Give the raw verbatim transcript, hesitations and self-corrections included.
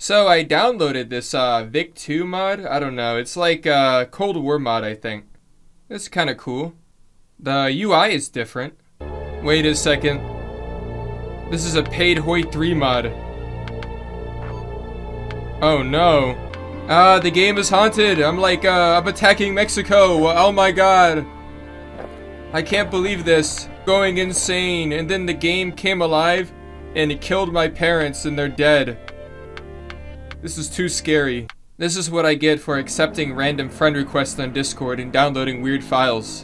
So I downloaded this uh, Vic two mod. I don't know. It's like a Cold War mod, I think. It's kind of cool. The U I is different. Wait a second. This is a paid Hoi three mod. Oh no. Ah, uh, the game is haunted. I'm like, uh, I'm attacking Mexico. Oh my god. I can't believe this. Going insane. And then the game came alive and it killed my parents and they're dead. This is too scary. This is what I get for accepting random friend requests on Discord and downloading weird files.